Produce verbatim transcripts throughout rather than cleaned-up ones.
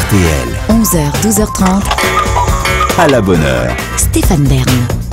R T L. onze heures, douze heures trente. À la bonne heure. Stéphane Bern.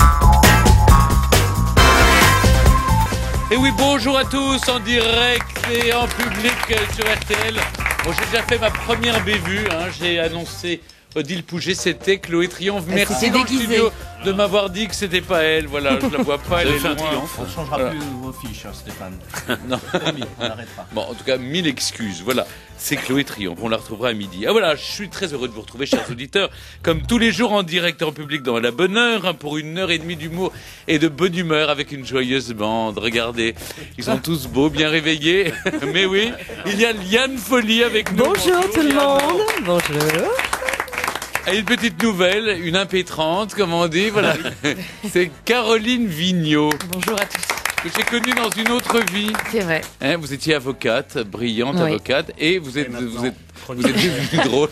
Et oui, bonjour à tous, en direct et en public sur R T L. Bon, j'ai déjà fait ma première bévue, hein. J'ai annoncé Odile Pouget, c'était Chloé Triomphe. Merci dans le studio de m'avoir dit que c'était pas elle. Voilà, je la vois pas, elle est loin. On ne changera Voilà. plus vos fiches, hein, Stéphane. Non. Promis, on n'arrêtera. Bon, en tout cas, mille excuses. Voilà, c'est Chloé Triomphe. On la retrouvera à midi. Ah voilà, je suis très heureux de vous retrouver, chers auditeurs, comme tous les jours en direct en public dans la bonne heure, hein, pour une heure et demie d'humour et de bonne humeur avec une joyeuse bande. Regardez, ils sont tous beaux, bien réveillés. Mais oui, il y a Liane Folly avec nous. Bonjour tout le Liane. monde. Bonjour. Et une petite nouvelle, une impétrante, comme on dit, voilà. C'est Caroline Vigneault, Bonjour à tous. que j'ai connue dans une autre vie. C'est vrai. Hein, vous étiez avocate, brillante Oui. avocate, et vous êtes, Et maintenant, vous êtes, vous êtes devenue drôle.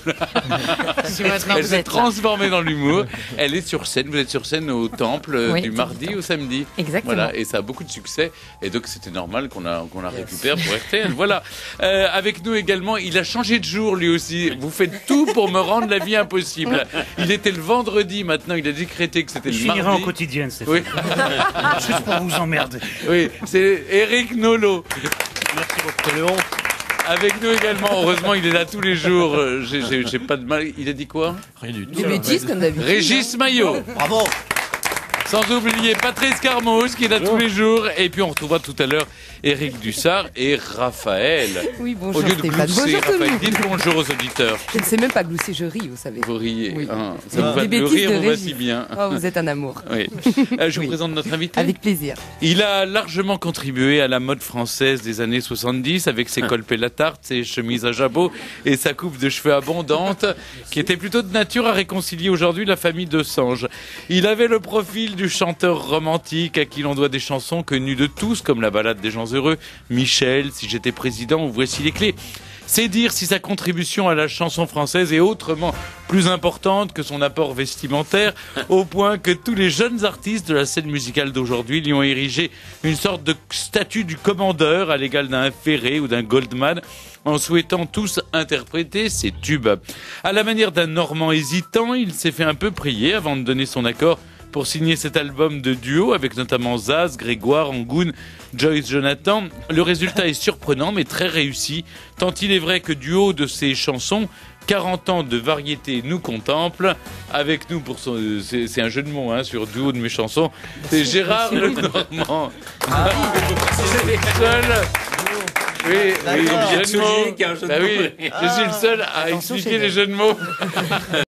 Si maintenant Elle vous s'est êtes là. transformée dans l'humour. Elle est sur scène. Vous êtes sur scène au Temple euh, Oui, du tout mardi le temps. au samedi. Exactement. Voilà, et ça a beaucoup de succès. Et donc c'était normal qu'on la, qu'on la récupère pour R T L. Voilà. Euh, avec nous également, il a changé de jour lui aussi. Vous faites tout pour me rendre la vie impossible. Il était le vendredi, maintenant il a décrété que c'était Je le mardi. finirai en quotidienne, c'est Oui, juste pour vous emmerder. oui, c'est Eric Nolot. Merci beaucoup, Léon. Avec nous également, heureusement il est là tous les jours. Euh, J'ai j'ai- j'ai pas de mal. Il a dit quoi? Rien du tout. Des bêtises comme d'habitude. Régis Maillot. Bravo. Sans oublier Patrice Carmos qui est là tous les jours. Et puis on retrouvera tout à l'heure Éric Dussard et Raphaël. Oui, Au bonjour lieu de Stéphane. glousser, Bonjour tout le Raphaël, monde. dites bonjour aux auditeurs. Je ne sais même pas glousser, je ris, vous savez. Vous riez. Oui. hein. Ça Des vous va, le bêtises rire de vous va Régis. si bien. Oh, vous êtes un amour. Oui. Euh, je vous Oui. présente notre invité. Avec plaisir. Il a largement contribué à la mode française des années soixante-dix avec ses colpes et la tarte, ses chemises à jabot et sa coupe de cheveux abondante qui était plutôt de nature à réconcilier aujourd'hui la famille de Sange. Il avait le profil du chanteur romantique à qui l'on doit des chansons connues de tous comme la balade des gens heureux, Michel, Si j'étais président ou Voici les clés. C'est dire si sa contribution à la chanson française est autrement plus importante que son apport vestimentaire, au point que tous les jeunes artistes de la scène musicale d'aujourd'hui lui ont érigé une sorte de statue du commandeur à l'égal d'un Ferré ou d'un Goldman, en souhaitant tous interpréter ses tubes. À la manière d'un Normand hésitant, il s'est fait un peu prier avant de donner son accord pour signer cet album de duo avec notamment Zaz, Grégoire, Angoun, Joyce Jonathan. Le résultat est surprenant mais très réussi, tant il est vrai que du haut de ses chansons, quarante ans de variété nous contemple. Avec nous, pour son, c'est, c'est un jeu de mots hein, sur duo de mes chansons, c'est Gérard Lenormand. C'est le seul. Oui, oui, D'accord. jeu de mots. Bah oui, je suis le seul à Attention expliquer chez les jeux de mots.